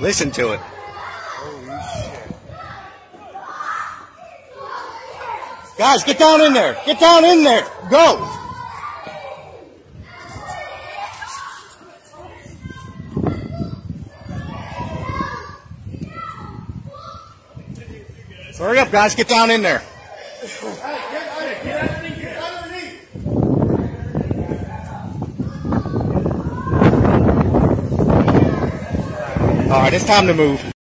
Listen to it. Holy shit. Guys, get down in there. Get down in there. Go. Hurry up, guys. Get down in there. All right, it's time to move.